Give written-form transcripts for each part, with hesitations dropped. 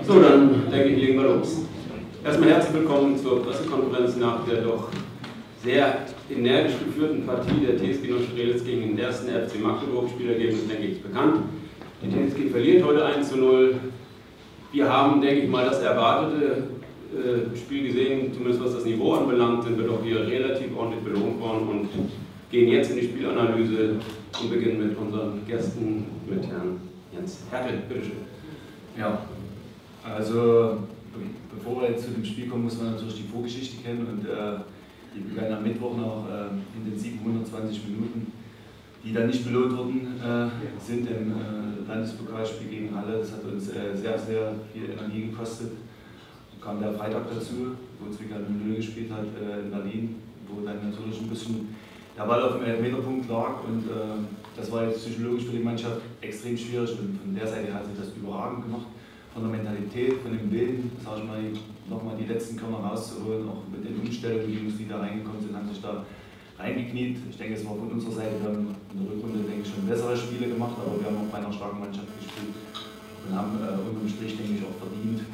So, dann denke ich, legen wir los. Erstmal herzlich willkommen zur Pressekonferenz nach der doch sehr energisch geführten Partie der TSG Neustrelitz gegen den ersten FC Magdeburg. Spielergebnis, denke ich, ist bekannt. Die TSG verliert heute 1:0. Wir haben, denke ich mal, das erwartete Spiel gesehen, zumindest was das Niveau anbelangt, sind wir doch hier relativ ordentlich belohnt worden und gehen jetzt in die Spielanalyse und beginnen mit unseren Gästen, mit Herrn Jens Hertel. Bitte schön. Ja, also bevor wir jetzt zu dem Spiel kommen, muss man natürlich die Vorgeschichte kennen und die begann am Mittwoch nach intensiven 120 Minuten, die dann nicht belohnt worden sind im Landespokalspiel gegen Halle. Das hat uns sehr, sehr viel Energie gekostet. Dann kam der Freitag dazu, wo Zwickau 0 gespielt hat in Berlin, wo dann natürlich ein bisschen der Ball auf dem Elfmeterpunkt lag und das war jetzt psychologisch für die Mannschaft extrem schwierig und von der Seite hat sich das überragend gemacht. Von der Mentalität, von dem Willen, sage ich mal, nochmal die letzten Körner rauszuholen, auch mit den Umstellungen, die Jungs, die da reingekommen sind, haben sich da reingekniet. Ich denke, es war von unserer Seite, wir haben in der Rückrunde, denke ich, schon bessere Spiele gemacht, aber wir haben auch bei einer starken Mannschaft gespielt und haben unterm Strich, denke ich, auch verdient.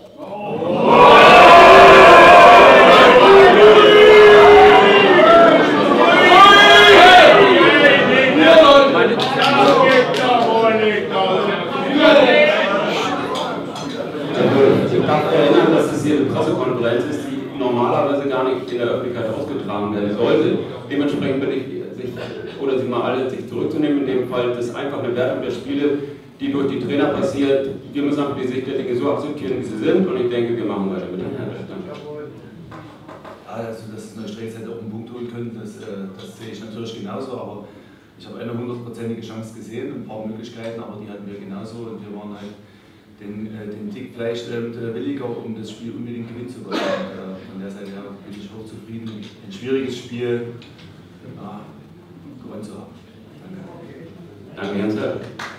Pressekonferenz ist, die normalerweise gar nicht in der Öffentlichkeit ausgetragen werden sollte. Dementsprechend bitte ich Sie mal alle, sich zurückzunehmen. In dem Fall ist einfach eine Wertung der Spiele, die durch die Trainer passiert. Wir müssen einfach die Sicht der Dinge so akzeptieren, wie sie sind, und ich denke, wir machen weiter mit dem Herrn. Also, dass Neustrelitz hätte auch einen Punkt holen können, das sehe ich natürlich genauso, aber ich habe eine 100%ige Chance gesehen, ein paar Möglichkeiten, aber die hatten wir genauso und wir waren halt den Tick vielleicht williger, um das Spiel unbedingt gewinnen zu wollen. Von der Seite her bin ich hoch zufrieden, ein schwieriges Spiel gewonnen zu haben. Danke. Danke, Jens.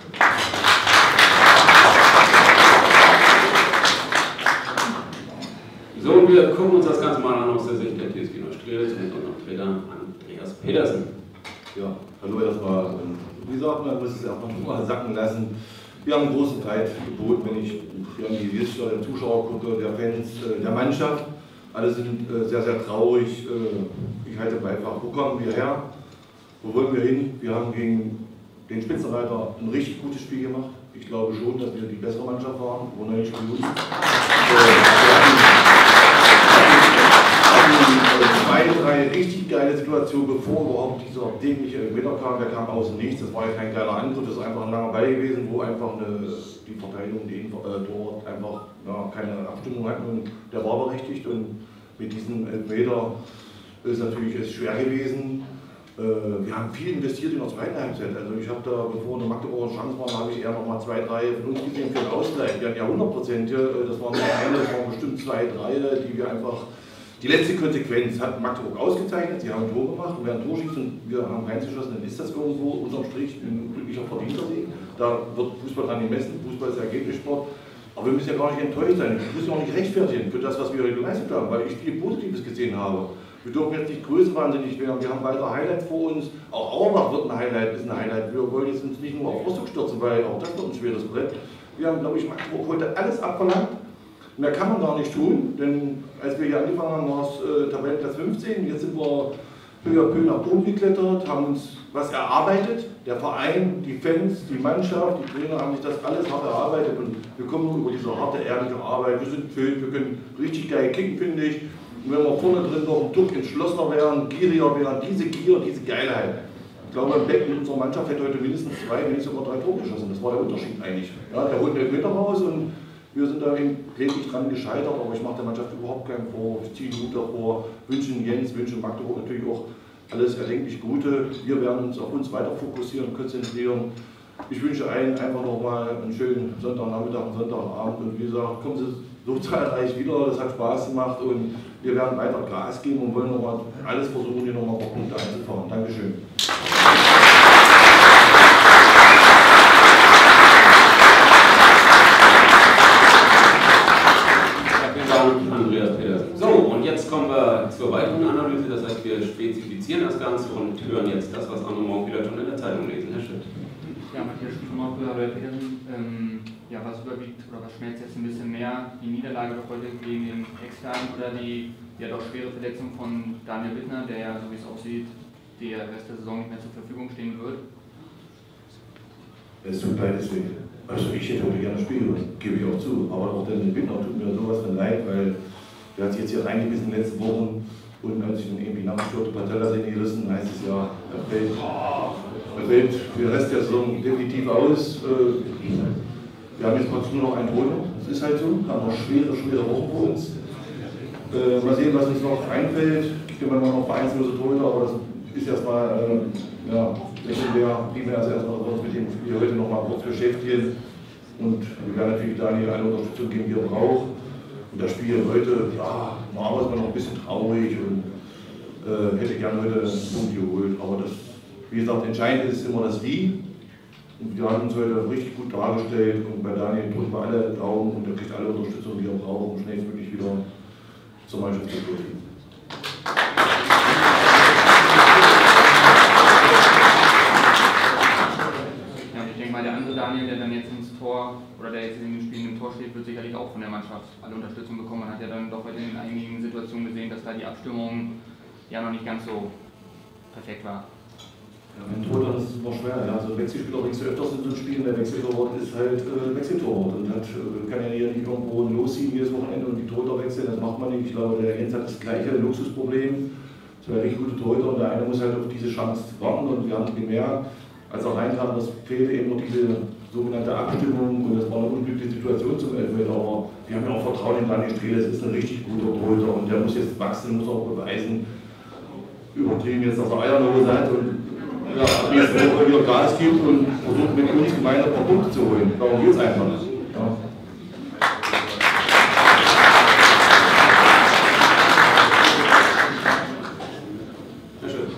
So, und wir gucken uns das Ganze mal an aus der Sicht der TSG Neustrelitz mit unserem Trainer Andreas Petersen. Ja, hallo erstmal. Wie gesagt, man muss es ja auch noch mal sacken lassen. Wir haben einen großen Zeit geboten, wenn ich die Gesichter der Zuschauer gucke, der Fans, der Mannschaft. Alle sind sehr, sehr traurig. Ich halte einfach, wo kommen wir her? Wo wollen wir hin? Wir haben gegen den Spitzenreiter ein richtig gutes Spiel gemacht. Ich glaube schon, dass wir die bessere Mannschaft waren, wo 90 Minuten. Wir hatten 2, 3 richtig geile Situationen, bevor überhaupt dieser dämliche Elfmeter kam. Der kam aus dem Nichts. Das war ja kein kleiner Angriff, das ist einfach ein langer Ball gewesen, wo einfach die Verteidigung dort einfach keine Abstimmung hatten. Und der war berechtigt und mit diesem Elfmeter ist natürlich es schwer gewesen. Wir haben viel investiert in der zweiten Halbzeit. Also ich habe da, bevor eine Magdeburger Chance war, habe ich eher noch mal 2, 3 von uns gesehen für den Ausgleich. Wir hatten ja 100%, das waren nicht eine, das waren bestimmt 2, 3, die wir einfach. Die letzte Konsequenz hat Magdeburg ausgezeichnet, sie haben ein Tor gemacht und wer ein Tor schießt und wir haben reingeschossen, dann ist das irgendwo unterm Strich ein glücklicher verdienter Sieg. Da wird Fußball dran gemessen, Fußball ist Ergebnissport. Aber wir müssen ja gar nicht enttäuscht sein, wir müssen auch nicht rechtfertigen für das, was wir heute geleistet haben, weil ich viel Positives gesehen habe. Wir dürfen jetzt nicht größenwahnsinnig werden, wir haben weitere Highlights vor uns, auch Auerbach wird ein Highlight, ist ein Highlight. Wir wollen jetzt uns nicht nur auf Rostock stürzen, weil auch das wird ein schweres Brett. Wir haben, glaube ich, Magdeburg heute alles abverlangt. Mehr kann man gar nicht tun, denn als wir hier angefangen haben, war es Tabellenplatz 15, jetzt sind wir peu à peu nach oben geklettert, haben uns was erarbeitet. Der Verein, die Fans, die Mannschaft, die Trainer haben sich das alles hart erarbeitet und wir kommen über diese harte, ehrliche Arbeit. Wir sind fit, wir können richtig geil kicken, finde ich. Und wenn wir vorne drin noch ein Tuck entschlossener wären, gieriger wären, diese Gier, diese Geilheit. Ich glaube, im Becken unserer Mannschaft hätte heute mindestens 2, wenn nicht sogar 3 Tore geschossen. Das war der Unterschied eigentlich. Ja, der holt 11 Meter raus und wir sind da eben kläglich dran gescheitert, aber ich mache der Mannschaft überhaupt keinen Vorwurf. Ich ziehe den Hut davor, wünsche Jens, wünsche Magdeburg natürlich auch alles erdenklich Gute. Wir werden uns auf uns weiter fokussieren und konzentrieren. Ich wünsche allen einfach nochmal einen schönen Sonntagnachmittag und Sonntagabend und wie gesagt, kommen Sie so zahlreich wieder, das hat Spaß gemacht und wir werden weiter Gas geben und wollen nochmal alles versuchen, hier nochmal ein paar Punkte einzufahren. Dankeschön. Andreas Petersen. So, und jetzt kommen wir zur weiteren Analyse, das heißt, wir spezifizieren das Ganze und hören jetzt das, was andere morgen wieder schon in der Zeitung lesen. Herr Schmidt. Ja, Matthias Schumacher, Petersen. Ja, was überwiegt oder was schmerzt jetzt ein bisschen mehr? Die Niederlage doch heute gegen den Externen oder die ja doch schwere Verletzung von Daniel Bittner, der ja, so wie es aussieht, der Rest der Saison nicht mehr zur Verfügung stehen wird? Es tut beides weh. Also ich hätte heute gerne spielen, gebe ich auch zu. Aber auch der Bittner tut mir sowas von leid, weil der hat sich jetzt hier reingebissen in den letzten Wochen und als ich dann irgendwie nachgestört Patellasehne gerissen, heißt es ja, er fällt für den Rest der Saison definitiv aus. Wir haben jetzt trotzdem nur noch einen Toten, das ist halt so, haben noch schwere Wochen vor uns. Mal sehen, was uns noch einfällt. Ich denke mal noch vereinslose Tote, aber das ist erstmal, deswegen wäre primär erstmal uns mit dem Spiel heute noch mal kurz beschäftigen. Und wir werden natürlich Daniel eine Unterstützung geben, die er braucht. Und das Spiel heute, ja, normal ist man noch ein bisschen traurig und hätte gerne heute einen Punkt geholt. Aber das, wie gesagt, entscheidend ist immer das Wie. Und wir haben uns heute richtig gut dargestellt und bei Daniel drücken wir alle Daumen und er kriegt alle Unterstützung, die er braucht, um schnellstmöglich wieder zur Mannschaft zu gehen. Ja, und ich denke mal, der andere Daniel, der dann jetzt ins Tor oder der jetzt in den Spielen im Tor steht, wird sicherlich auch von der Mannschaft alle Unterstützung bekommen. Man hat ja dann doch heute in einigen Situationen gesehen, dass da die Abstimmung ja noch nicht ganz so perfekt war. Ja, ein Torwart ist immer schwer. Ja. Also Wechselspieler bringst du öfters in so ein Spiel. Der Wechseltorwart ist halt Wechseltorwart und kann ja nicht irgendwo losziehen jedes Wochenende und die Torhüter wechseln. Das macht man nicht. Ich glaube, der Jens hat das gleiche Luxusproblem. Zwei richtig gute Torhüter und der eine muss halt auf diese Chance warten. Und wir haben gemerkt, als er reinkam, das fehlte eben noch diese sogenannte Abstimmung und das war eine unglückliche Situation zum Elfmeter. Aber wir haben ja auch Vertrauen in Daniel Strehl. Das ist ein richtig guter Torhüter und der muss jetzt wachsen, muss auch beweisen. Übertrieben jetzt, dass er Eier in der Hose hat und ja, jetzt wieder Gas gibt und versucht mit uns gemeinsam ein paar Punkte zu holen. Darum geht es einfach. Ja. Sehr schön.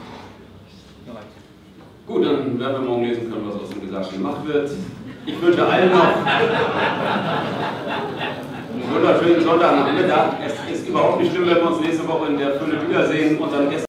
Gut, dann werden wir morgen lesen können, was aus dem Gesagten gemacht wird. Ich wünsche allen noch einen wunderschönen Sonntagnachmittag. Es ist überhaupt nicht schlimm, wenn wir uns nächste Woche in der Fülle wiedersehen und dann